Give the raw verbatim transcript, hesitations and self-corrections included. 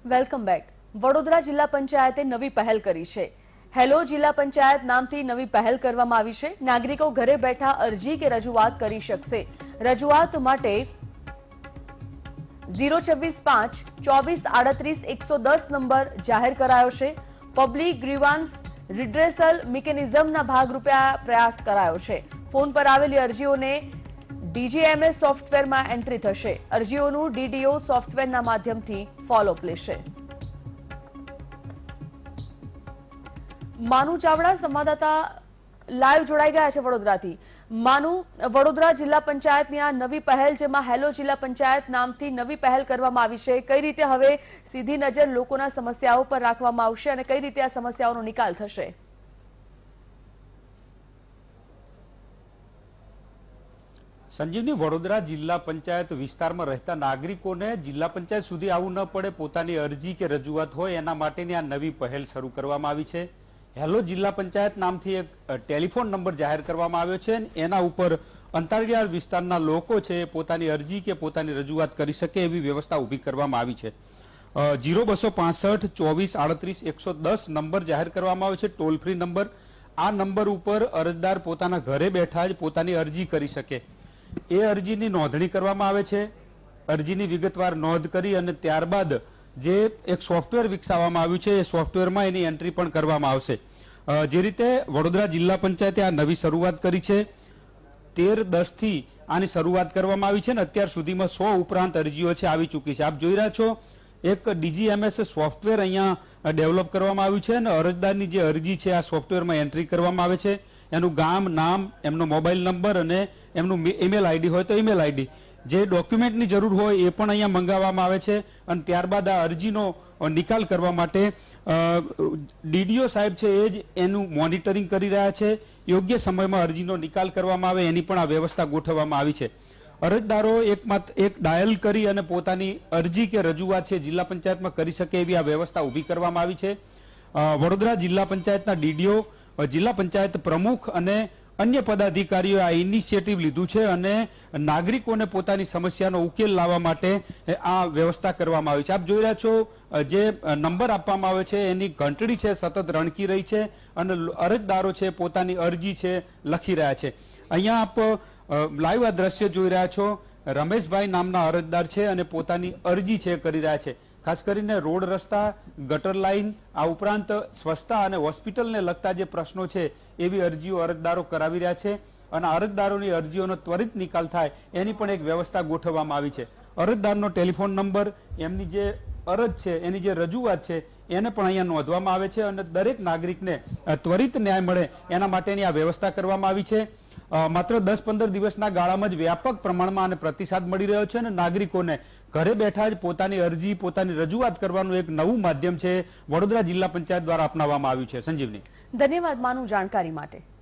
Welcome back. Vadodara જિલ્લા પંચાયતે નવી પહેલ કરી છે। હેલો જિલ્લા પંચાયત નામથી નવી પહેલ કરવામાં આવી છે। નાગરિકો ઘરે બેઠા અરજી કે રજૂઆત કરી શકશે। રજૂઆત માટે ઝીરો છવ્વીસ પાંચ ચોવીસ આડત્રીસ એકસો દસ નંબર જાહેર કરાયો છે। પબ્લિક ગ્રીવાન્સ રિડ્રેસલ મિકેનિઝમના ભાગરૂપે આ પ્રયાસ કરાયો છે। ફોન પર આવેલી અરજીઓને ડીજીએમએસ સોફ્ટવેરમાં એન્ટ્રી થશે। અરજીઓનું ડીડીઓ સોફ્ટવેરના માધ્યમથી ફોલોઅપ લેશે। માનુ ચાવડા સંવાદદાતા લાઈવ જોડાઈ ગયા છે વડોદરાથી। માનુ, વડોદરા જિલ્લા પંચાયતની આ નવી પહેલ, જેમાં હેલો જિલ્લા પંચાયત નામથી નવી પહેલ કરવામાં આવી છે, કઈ રીતે હવે સીધી નજર લોકોના સમસ્યાઓ પર રાખવામાં આવશે અને કઈ રીતે આ સમસ્યાઓનો નિકાલ થશે? संजीवनी, वडोदरा जिला पंचायत विस्तार में रहता नागरिकों ने जिला पंचायत सुधी आवुं न पड़े, पोतानी अरजी के रजूआत होय एना माटेनी आ नवी पहल शरू करवामां आवी छे। हेलो जिला पंचायत नामथी एक टेलिफोन नंबर जाहिर करवामां आव्यो छे। एना उपर अंतरियाळ विस्ताરના લોકો છે પોતાની અરજી કે પોતાની રજૂઆત કરી શકે એવી વ્યવસ્થા ઊભી કરવામાં આવી છે। ઝીરો બસો પાસઠ ચોવીસ આડત્રીસ એકસો દસ નંબર જાહેર કરવામાં આવ્યો છે, ટોલ ફ્રી નંબર। આ નંબર ઉપર અરજદાર પોતાના ઘરે બેઠા જ પોતાની અરજી કરી શકે। એ અરજીની નોંધણી કરવામાં આવે છે। અરજીની વિગતવાર નોંધ કરી અને ત્યારબાદ જે એક સોફ્ટવેર વિકસાવવામાં આવ્યું છે એ સોફ્ટવેરમાં એની એન્ટ્રી પણ કરવામાં આવશે। જે રીતે વડોદરા જિલ્લા પંચાયતે આ નવી શરૂઆત કરી છે, તેર દસ થી આની શરૂઆત કરવામાં આવી છે અને અત્યાર સુધીમાં સો ઉપરાંત અરજીઓ છે આવી ચૂકી છે। આપ જોઈ રહ્યા છો એક ડીજીએમએસ સોફ્ટવેર અહીંયા ડેવલપ કરવામાં આવ્યું છે અને અરજદારની જે અરજી છે આ સોફ્ટવેરમાં એન્ટ્રી કરવામાં આવે છે। એનું ગામ, નામ, એમનો મોબાઈલ નંબર અને એમનું ઈમેલ આઈડી હોય તો ઈમેલ આઈડી, જે ડોક્યુમેન્ટની જરૂર હોય એ પણ અહીંયા મંગાવવામાં આવે છે અને ત્યારબાદ આ અરજીનો નિકાલ કરવા માટે ડીડીઓ સાહેબ છે એ જ એનું મોનિટરિંગ કરી રહ્યા છે। યોગ્ય સમયમાં અરજીનો નિકાલ કરવામાં આવે એની પણ આ વ્યવસ્થા ગોઠવવામાં આવી છે। અરજદારો એકમાત્ર એક ડાયલ કરી અને પોતાની અરજી કે રજૂઆત છે જિલ્લા પંચાયતમાં કરી શકે એવી આ વ્યવસ્થા ઊભી કરવામાં આવી છે। વડોદરા જિલ્લા પંચાયતના ડીડીઓ, જિલ્લા પંચાયત પ્રમુખ અને અન્ય પદાધિકારીઓએ આ ઇનિશિયેટિવ લીધું છે અને નાગરિકોને પોતાની સમસ્યાનો ઉકેલ લાવવા માટે આ વ્યવસ્થા કરવામાં આવી છે। આપ જોઈ રહ્યા છો જે નંબર આપવામાં આવે છે એની ઘંટડી છે સતત રણકી રહી છે અને અરજદારો છે પોતાની અરજી છે લખી રહ્યા છે। અહીંયા આપ લાઈવ આ દ્રશ્ય જોઈ રહ્યા છો। રમેશભાઈ નામના અરજદાર છે અને પોતાની અરજી છે કરી રહ્યા છે। ખાસ કરીને રોડ, રસ્તા, ગટર લાઈન, આ ઉપરાંત સ્વચ્છતા અને હોસ્પિટલને લગતા જે પ્રશ્નો છે એવી અરજીઓ અરજદારો કરાવી રહ્યા છે અને અરજદારોની અરજીઓનો ત્વરિત નિકાલ થાય એની પણ એક વ્યવસ્થા ગોઠવવામાં આવી છે। અરજદારનો ટેલિફોન નંબર, એમની જે અરજ છે એની જે રજૂઆત છે એને પણ અહીંયા નોંધવામાં આવે છે અને દરેક નાગરિકને ત્વરિત ન્યાય મળે એના માટેની આ વ્યવસ્થા કરવામાં આવી છે। માત્ર દસ પંદર દિવસના ગાળામાં જ વ્યાપક પ્રમાણમાં અને પ્રતિસાદ મળી રહ્યો છે અને નાગરિકોને ઘરે બેઠા જ પોતાની અરજી, પોતાની રજૂઆત કરવાનું એક નવું માધ્યમ છે વડોદરા જિલ્લા પંચાયત દ્વારા અપનાવવામાં આવ્યું છે। સંજીવની, ધન્યવાદ માનુ જાણકારી માટે।